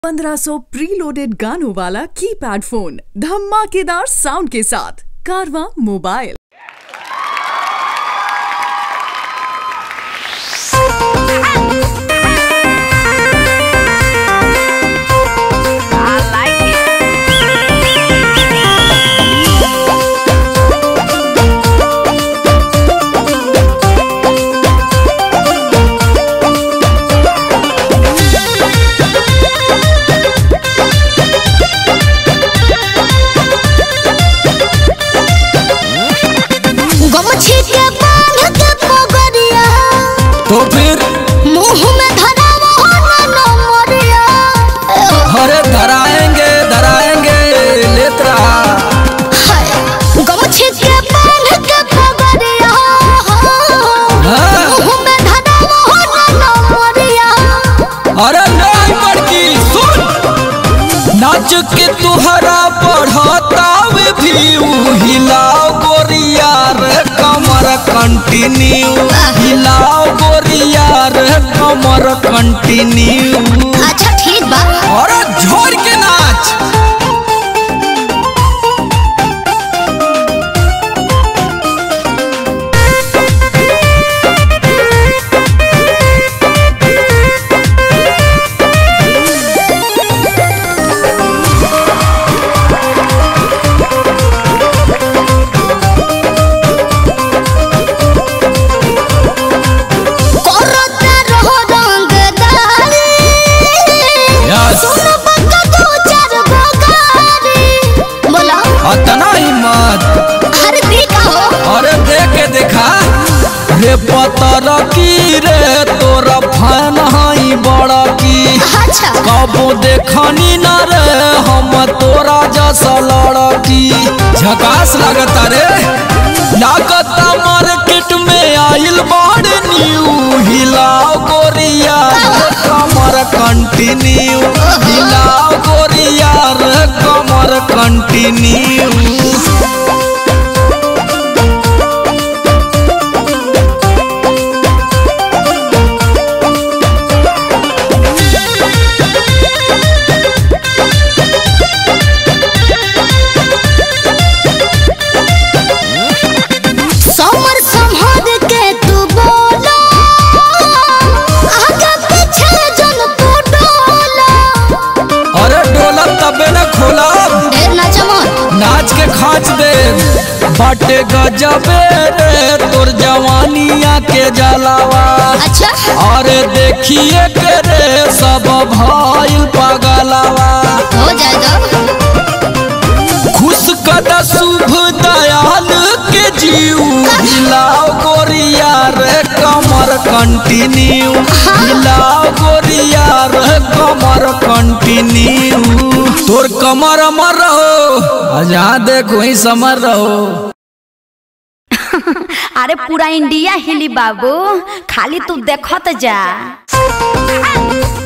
1500 preloaded गानों वाला keypad phone धमाकेदार साउंड के साथ कारवां मोबाइल। तो फिर मुंह में धरावा मरिया। अरे धराएंगे लेत रहा। गमछी के बांध के पगड़िया। मुंह में धरावा मरिया। अरे नहीं बड़की सुन, नाच के तुहरा बढ़ता भी हिलाओ गोरिया रे कमर कंटिन्यू, हिलाओ गोरिया रे कमर कंटिन्यू। अच्छा ठीक बा। और झोर के नाच। रे पतर की रे तोरा फैन हई बड़ा की। अच्छा। कबो देखनी न रे हम तोरा जैसा लड़की। झकास लगता रे, लागता मार्केट में आइल बड़ न्यू। हिलाओ गोरिया रे कमर कंटिन्यू, हिलाओ गोरिया रे कमर कंटिन्यू। नाच के खाच दे बाटे गजबे रे तोर जवानिया के जलावा। अच्छा। अरे देखिए के रे सब भाईल पगलावा। हो जाएगा। खुश कदा शुभ दयाल के जीव। हिलाओ गोरिया रे कमर कंटिन्यू, हिलाओ गोरिया रे कमर कंटिन्यू। तोर कमर अमर रहो, जहाँ देखो वहीं समर रहो। अरे पूरा इंडिया हिली बाबू, खाली तू देखत जा।